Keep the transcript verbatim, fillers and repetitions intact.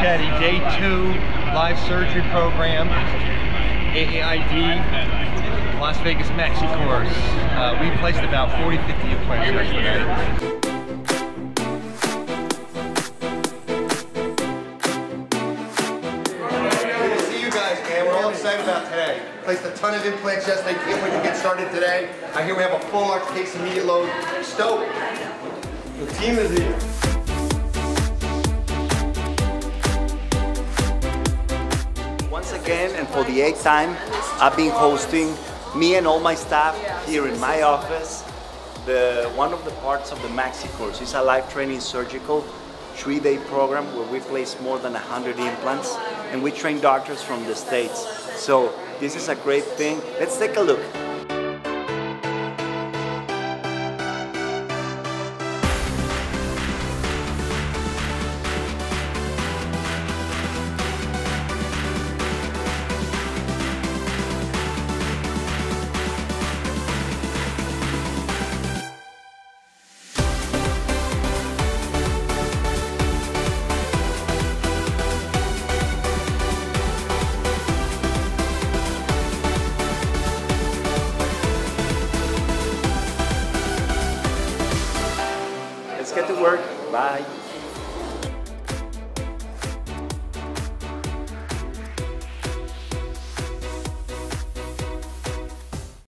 Machete, day two, live surgery program, A A I D, Las Vegas Maxicourse. Uh, we placed about forty, fifty implants yesterday. We're all excited about today. Placed a ton of implants yesterday. Can't wait to get started today. I hear we have a full arch case immediate load. Stoked. The team is here. Once again, and for the eighth time, I've been hosting, me and all my staff here in my office, the one of the parts of the Maxicourse. It's a live training surgical three-day program where we place more than one hundred implants, and we train doctors from the States. So this is a great thing. Let's take a look. Let's get to work. Bye.